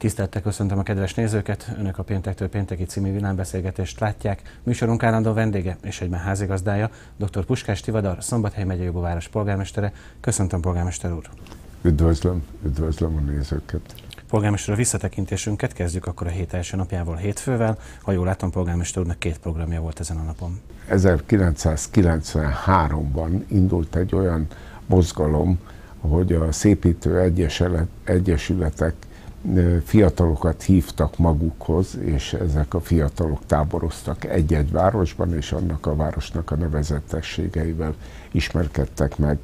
Tisztelettel köszöntöm a kedves nézőket, Önök a Péntektől Pénteki című villámbeszélgetést látják. Műsorunk állandó vendége és egyben házigazdája, dr. Puskás Tivadar, Szombathely megyei város polgármestere. Köszöntöm, polgármester úr! Üdvözlöm a nézőket! Polgármester, a visszatekintésünket kezdjük akkor a hét első napjával, hétfővel. Ha jól látom, polgármester úrnak 2 programja volt ezen a napon. 1993-ban indult egy olyan mozgalom, hogy a szépítő egyesületek fiatalokat hívtak magukhoz, és ezek a fiatalok táboroztak egy-egy városban, és annak a városnak a nevezetességeivel ismerkedtek meg.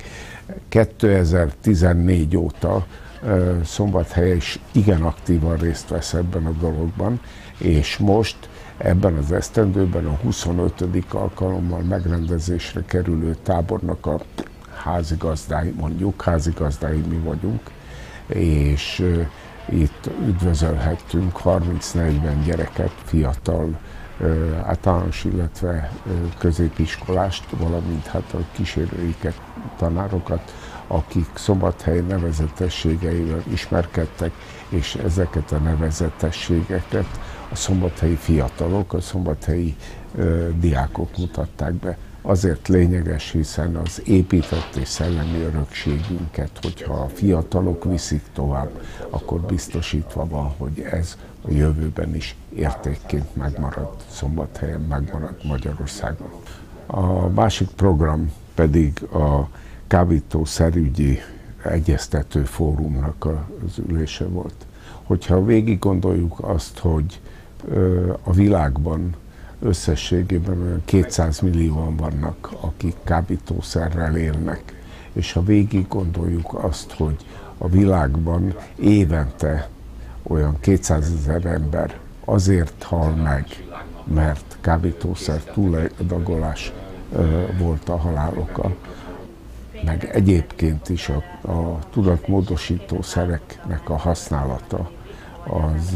2014 óta Szombathely is igen aktívan részt vesz ebben a dologban, és most ebben az esztendőben a 25. alkalommal megrendezésre kerülő tábornak a házigazdái, mondjuk, házigazdái mi vagyunk, és itt üdvözölhettünk 30-40 gyereket, fiatal, általános, illetve középiskolást, valamint hát a kísérőiket, tanárokat, akik Szombathely nevezetességeivel ismerkedtek, és ezeket a nevezetességeket a szombathelyi fiatalok, a szombathelyi diákok mutatták be. Azért lényeges, hiszen az épített és szellemi örökségünket, hogyha a fiatalok viszik tovább, akkor biztosítva van, hogy ez a jövőben is értékként megmarad Szombathelyen, megmarad Magyarországon. A másik program pedig a kábítószerügyi egyeztető fórumnak az ülése volt. Hogyha végig gondoljuk azt, hogy a világban összességében olyan 200 millióan vannak, akik kábítószerrel élnek, és ha végig gondoljuk azt, hogy a világban évente olyan 200 000 ember azért hal meg, mert kábítószer túladagolás volt a haláloka, meg egyébként is a tudatmódosító szereknek a használata az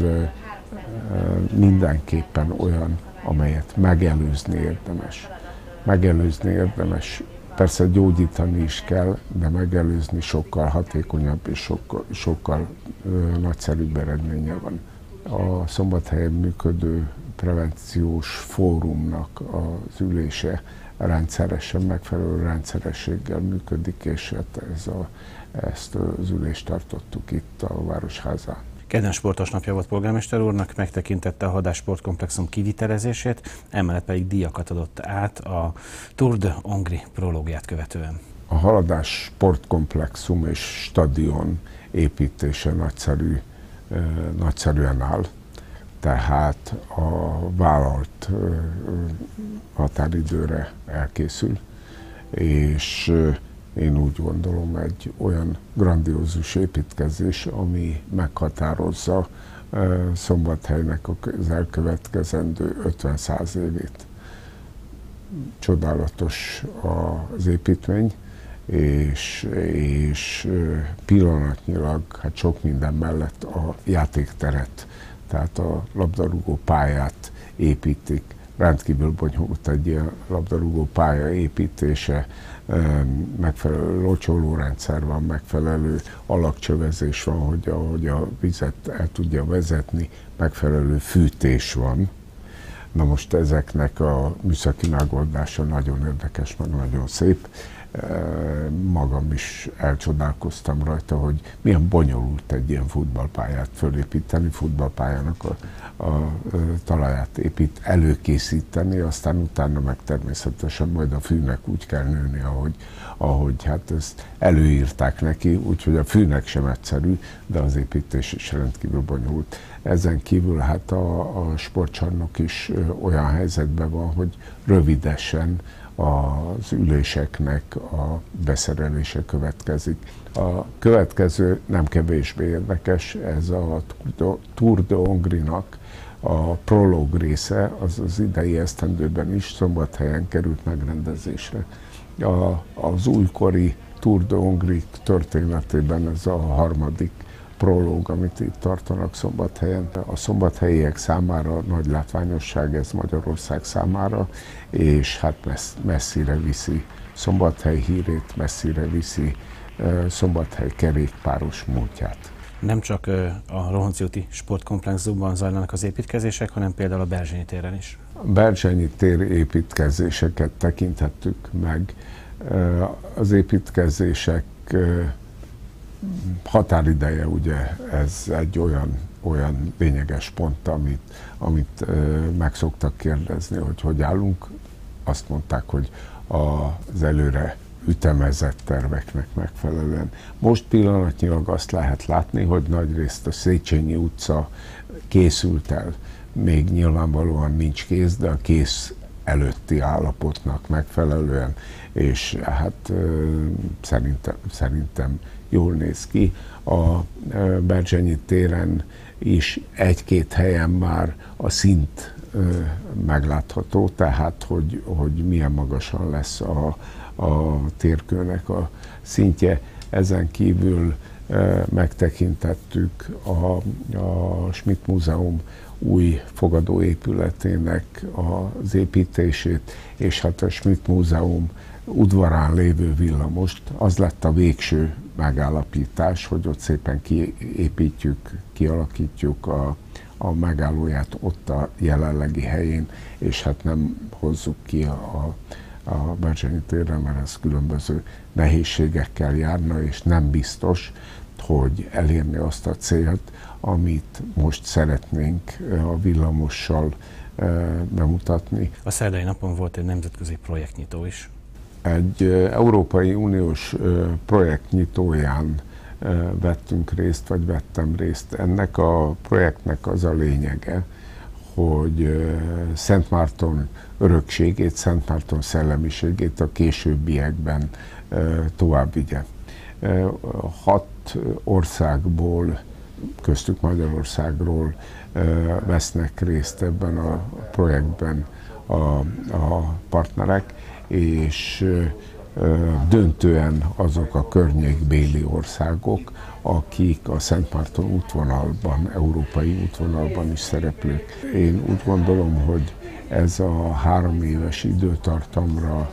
mindenképpen olyan, amelyet megelőzni érdemes. Megelőzni érdemes, persze gyógyítani is kell, de megelőzni sokkal hatékonyabb és sokkal nagyszerűbb eredménye van. A Szombathelyen működő prevenciós fórumnak az ülése rendszeresen, megfelelő rendszerességgel működik, és hát ezt az ülést tartottuk itt a Városházán. Kedden sportos napja volt polgármester úrnak, megtekintette a Hadás sportkomplexum kivitelezését, emellett pedig díjakat adott át a Tour de Hongrie prológiát követően. A Haladás sportkomplexum és stadion építése nagyszerűen áll, tehát a vállalt határidőre elkészül, és én úgy gondolom, egy olyan grandiózus építkezés, ami meghatározza Szombathelynek az elkövetkezendő 50-100 évét. Csodálatos az építmény, és pillanatnyilag hát sok minden mellett a játékteret, tehát a labdarúgó pályát építik. Rendkívül bonyolult egy ilyen labdarúgó pálya építése, megfelelő locsolórendszer van, megfelelő alakcsövezés van, hogy a vizet el tudja vezetni, megfelelő fűtés van. Na most ezeknek a műszaki megoldása nagyon érdekes, meg nagyon szép. Magam is elcsodálkoztam rajta, hogy milyen bonyolult egy ilyen futballpályát fölépíteni, futballpályának a talaját előkészíteni, aztán utána meg természetesen majd a fűnek úgy kell nőni, ahogy hát ezt előírták neki, úgyhogy a fűnek sem egyszerű, de az építés is rendkívül bonyolult. Ezen kívül hát a sportcsarnok is olyan helyzetben van, hogy rövidesen az üléseknek a beszerelése következik. A következő nem kevésbé érdekes, ez a Tour de Hongrie-nak a prológ része, az idei esztendőben is Szombathelyen került megrendezésre. Az újkori Tour de Hongrie történetében ez a harmadik prológ, amit itt tartanak Szombathelyen. A szombathelyiek számára nagy látványosság ez Magyarország számára, és hát messzire viszi Szombathely hírét, messzire viszi Szombathely kerékpáros múltját. Nem csak a Rohonci úti sportkomplexumban zajlanak az építkezések, hanem például a Berzsenyi téren is. A Berzsenyi tér építkezéseket tekinthettük meg. Az építkezések határideje, ugye ez egy olyan lényeges pont, amit meg szoktak kérdezni, hogy állunk. Azt mondták, hogy az előre ütemezett terveknek megfelelően. Most pillanatnyilag azt lehet látni, hogy nagyrészt a Széchenyi utca készült el. Még nyilvánvalóan nincs kész, de a kész előtti állapotnak megfelelően, és hát szerintem jól néz ki. A Berzsenyi téren is egy-két helyen már a szint meglátható, tehát hogy milyen magasan lesz a térkőnek a szintje. Ezen kívül megtekintettük a Schmidt Múzeum új fogadóépületének az építését, és hát a Schmidt Múzeum udvarán lévő villamost, az lett a végső megállapítás, hogy ott szépen kialakítjuk a megállóját ott a jelenlegi helyén, és hát nem hozzuk ki a Berzsenyi térre, mert ez különböző nehézségekkel járna, és nem biztos, hogy elérni azt a célt, amit most szeretnénk a villamossal bemutatni. A szerdai napon volt egy nemzetközi projektnyitó is. Egy Európai Uniós projektnyitóján vettem részt. Ennek a projektnek az a lényege, hogy Szent Márton örökségét, Szent Márton szellemiségét a későbbiekben tovább vigye. 6 országból, köztük Magyarországról vesznek részt ebben a projektben a partnerek, és döntően azok a környékbéli országok, akik a Szent Márton útvonalban, európai útvonalban is szereplők. Én úgy gondolom, hogy ez a 3 éves időtartamra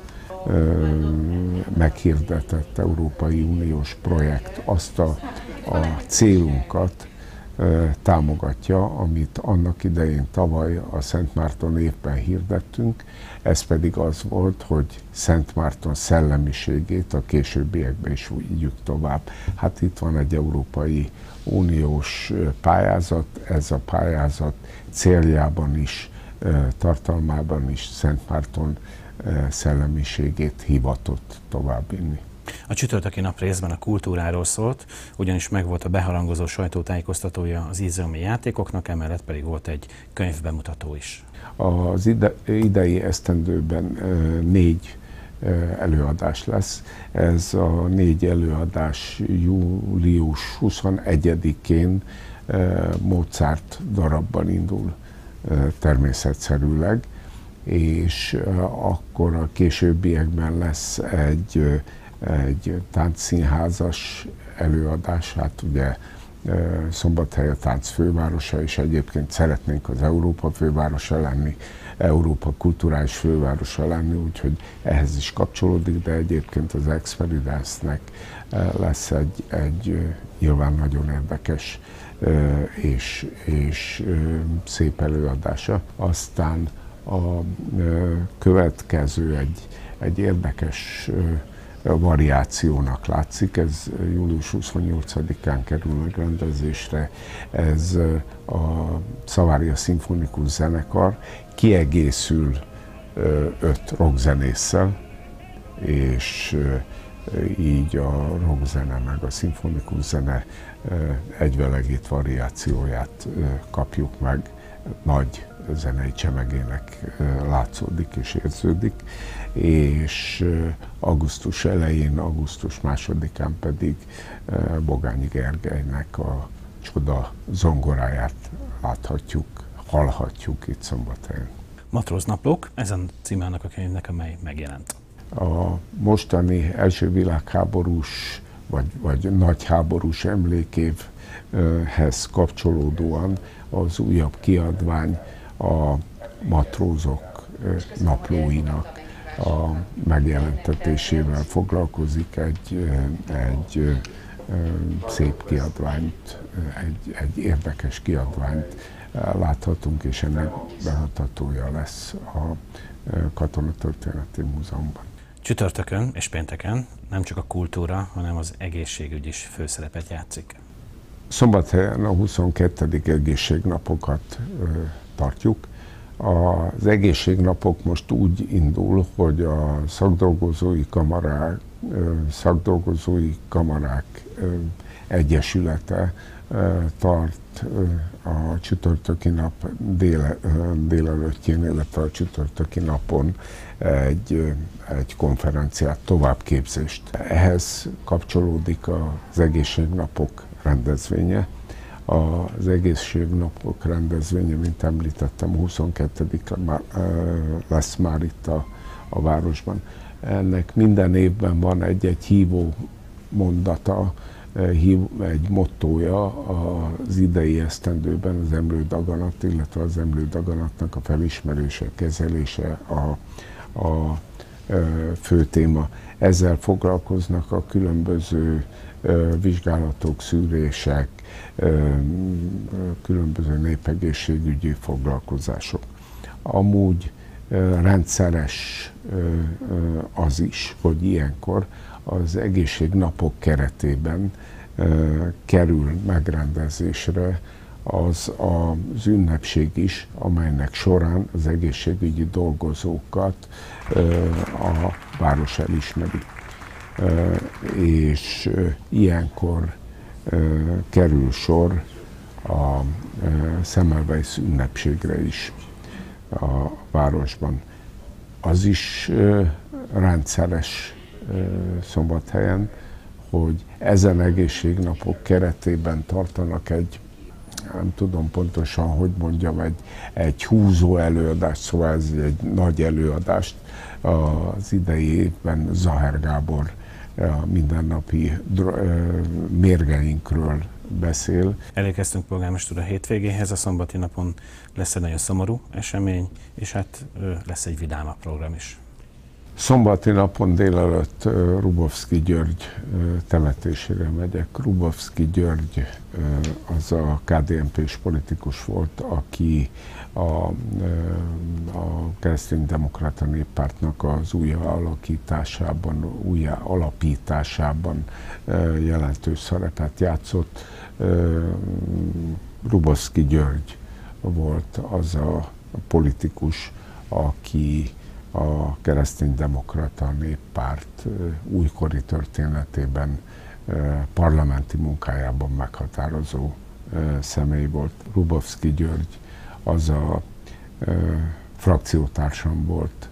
meghirdetett Európai Uniós projekt azt a célunkat támogatja, amit annak idején tavaly a Szent Márton évben hirdettünk, ez pedig az volt, hogy Szent Márton szellemiségét a későbbiekben is vigyük tovább. Hát itt van egy Európai Uniós pályázat, ez a pályázat céljában is, tartalmában is Szent Márton szellemiségét hivatott továbbvinni. A csütörtöki nap részben a kultúráról szólt, ugyanis megvolt a beharangozó sajtótájékoztatója az ízelmi játékoknak, emellett pedig volt egy könyvbemutató is. Az idei esztendőben 4 előadás lesz. Ez a 4 előadás július 21-én Mozart darabban indul természetszerűleg, és akkor a későbbiekben lesz egy táncszínházas előadás, hát ugye Szombathely a tánc fővárosa, és egyébként szeretnénk az Európa fővárosa lenni, Európa kulturális fővárosa lenni, úgyhogy ehhez is kapcsolódik, de egyébként az Experience-nek lesz egy nyilván nagyon érdekes és szép előadása. Aztán a következő egy érdekes variációnak látszik, ez július 28-án kerül megrendezésre, ez a Savaria Szimfonikus Zenekar kiegészül 5 rockzenésszel, és így a rockzene meg a szimfonikus zene egyvelegét, variációját kapjuk meg, nagy zenei csemegének látszódik és érződik, és augusztus elején, augusztus 2-án pedig Bogányi Gergelynek a csoda zongoráját láthatjuk, hallhatjuk itt Szombathelyen. Matróznaplók, ezen címe annak a könyvnek, amely megjelent. A mostani első világháborús vagy nagyháborús emlékévhez kapcsolódóan az újabb kiadvány a matrózok naplóinak a megjelentetésével foglalkozik, egy szép kiadványt, egy érdekes kiadványt láthatunk, és ennek bemutatója lesz a Katonatörténeti Múzeumban. Csütörtökön és pénteken nem csak a kultúra, hanem az egészségügy is főszerepet játszik. Szombathelyen a 22. egészségnapokat tartjuk. Az egészségnapok most úgy indul, hogy a szakdolgozói kamarák egyesülete tart a csütörtöki nap délelőttjén, illetve a csütörtöki napon egy konferenciát, továbbképzést. Ehhez kapcsolódik az egészségnapok rendezvénye. Az egészségnapok rendezvénye, mint említettem, 22-en lesz már itt a városban. Ennek minden évben van egy hívó mondata, egy mottója az idei esztendőben, az emlődaganat, illetve az emlődaganatnak a felismerése, kezelése a fő téma. Ezzel foglalkoznak a különböző vizsgálatok, szűrések, különböző népegészségügyi foglalkozások. Amúgy rendszeres az is, hogy ilyenkor az egészségnapok keretében kerül megrendezésre az ünnepség is, amelynek során az egészségügyi dolgozókat a város elismeri. És ilyenkor kerül sor a Semmelweis ünnepségre is a városban. Az is rendszeres Szombathelyen, hogy ezen egészségnapok keretében tartanak nem tudom pontosan, hogy mondjam, egy húzó előadást, szóval ez egy nagy előadást. Az idei évben Zahár Gábor a mindennapi mérgeinkről beszél. Elérkeztünk polgármester úr a hétvégéhez, a szombati napon lesz egy nagyon szomorú esemény, és hát lesz egy vidámabb program is. Szombati napon délelőtt Rubovszky György temetésére megyek. Rubovszky György az a KDNP-s politikus volt, aki a Kereszténydemokrata Néppártnak az újjáalapításában jelentős szerepet játszott. Rubovszky György volt az a politikus, aki a Kereszténydemokrata Néppárt újkori történetében parlamenti munkájában meghatározó személy volt. Rubovszky György az a frakciótársam volt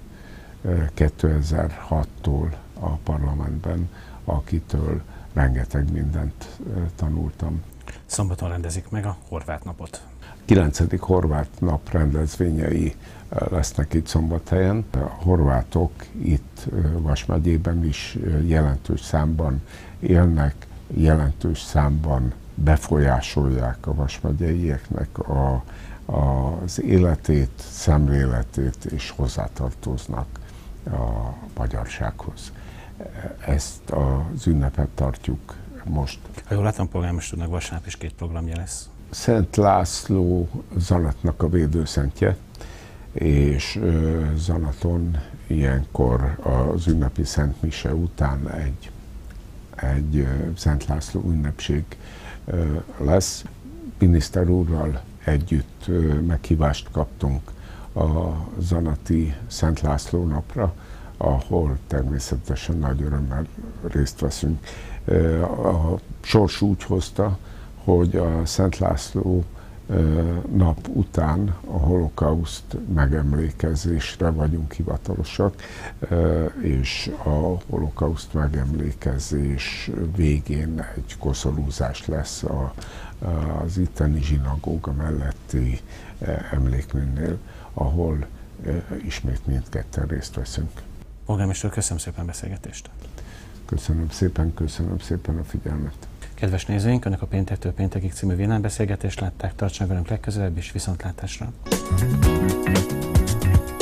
2006-tól a parlamentben, akitől rengeteg mindent tanultam. Szombaton rendezik meg a Horvát napot. 9. Horvát nap rendezvényei lesznek itt Szombathelyen. A horvátok itt Vas megyében is jelentős számban élnek, jelentős számban befolyásolják a Vas megyeieknek az életét, szemléletét, és hozzátartoznak a magyarsághoz. Ezt az ünnepet tartjuk most. Ha jól látom, polgármester úrnak vasárnap is 2 programja lesz. Szent László Zanatnak a védőszentje, és Zanaton ilyenkor az ünnepi Szent Mise után egy Szent László ünnepség lesz. Miniszter úrral együtt meghívást kaptunk a zanati Szent László napra, ahol természetesen nagy örömmel részt veszünk. A sors úgy hozta, hogy a Szent László nap után a holokauszt megemlékezésre vagyunk hivatalosak, és a holokauszt megemlékezés végén egy koszorúzás lesz az itteni zsinagóga melletti emlékműnél, ahol ismét mindketten részt veszünk. Polgármester, köszönöm szépen a beszélgetést. Köszönöm szépen a figyelmet. Kedves nézőink, Önök a Péntektől péntekig című villámbeszélgetést látták, tartsanak velünk legközelebb is, viszontlátásra!